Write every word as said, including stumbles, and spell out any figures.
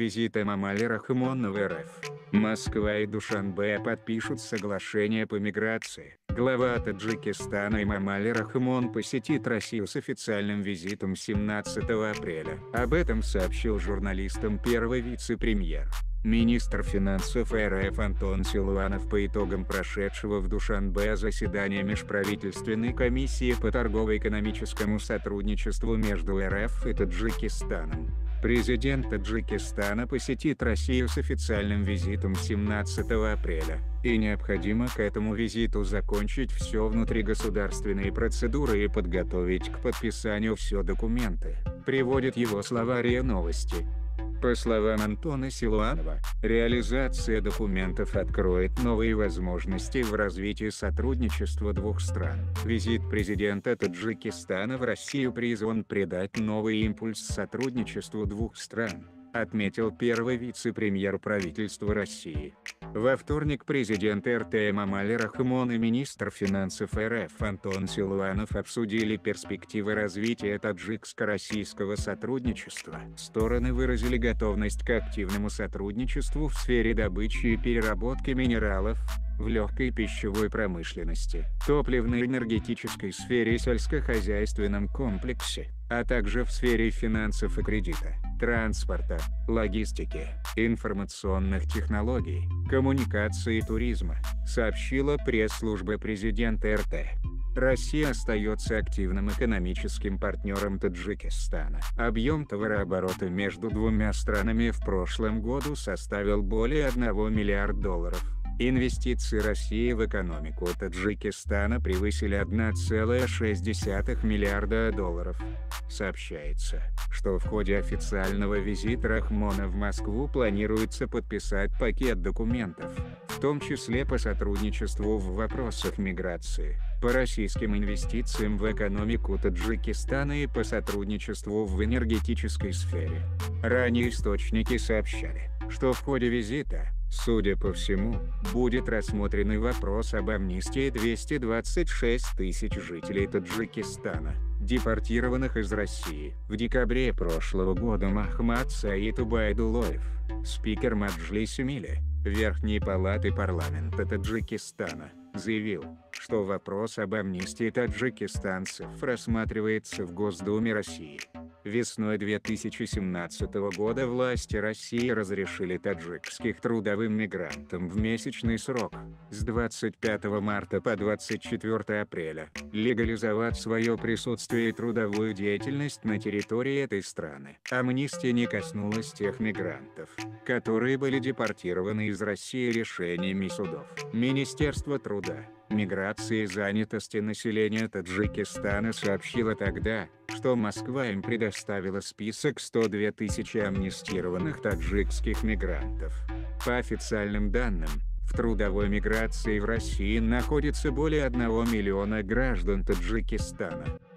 Визит Эмомали Рахмона в эр эф. Москва и Душанбе подпишут соглашение по миграции. Глава Таджикистана Эмомали Рахмон посетит Россию с официальным визитом семнадцатого апреля. Об этом сообщил журналистам первый вице-премьер, министр финансов эр эф Антон Силуанов по итогам прошедшего в Душанбе заседания Межправительственной комиссии по торгово-экономическому сотрудничеству между эр эф и Таджикистаном. Президент Таджикистана посетит Россию с официальным визитом семнадцатого апреля, и необходимо к этому визиту закончить все внутригосударственные процедуры и подготовить к подписанию все документы, приводит его слова РИА Новости. По словам Антона Силуанова, реализация документов откроет новые возможности в развитии сотрудничества двух стран. Визит президента Таджикистана в Россию призван придать новый импульс сотрудничеству двух стран, отметил первый вице-премьер правительства России. Во вторник президент эр тэ Эмомали Рахмон и министр финансов эр эф Антон Силуанов обсудили перспективы развития таджикско-российского сотрудничества. Стороны выразили готовность к активному сотрудничеству в сфере добычи и переработки минералов, в легкой пищевой промышленности, топливно-энергетической сфере и сельскохозяйственном комплексе, а также в сфере финансов и кредита, транспорта, логистики, информационных технологий, коммуникации и туризма, сообщила пресс-служба президента эр тэ. Россия остается активным экономическим партнером Таджикистана. Объем товарооборота между двумя странами в прошлом году составил более одного миллиарда долларов. Инвестиции России в экономику Таджикистана превысили один целых шесть десятых миллиарда долларов. Сообщается, что в ходе официального визита Рахмона в Москву планируется подписать пакет документов, в том числе по сотрудничеству в вопросах миграции, по российским инвестициям в экономику Таджикистана и по сотрудничеству в энергетической сфере. Ранее источники сообщали, что в ходе визита, судя по всему, будет рассмотрен и вопрос об амнистии двухсот двадцати шести тысяч жителей Таджикистана, депортированных из России. В декабре прошлого года Махмад Саид Убайдуллоев, спикер Маджлиса Милли, Верхней палаты парламента Таджикистана, заявил, что вопрос об амнистии таджикистанцев рассматривается в Госдуме России. Весной две тысячи семнадцатого года власти России разрешили таджикских трудовым мигрантам в месячный срок, с двадцать пятого марта по двадцать четвёртое апреля, легализовать свое присутствие и трудовую деятельность на территории этой страны. Амнистия не коснулась тех мигрантов, которые были депортированы из России решениями судов. Министерство труда, миграции и занятости населения Таджикистана сообщило тогда, что Москва им предоставила список сто две тысячи амнистированных таджикских мигрантов. По официальным данным, в трудовой миграции в России находится более одного миллиона граждан Таджикистана.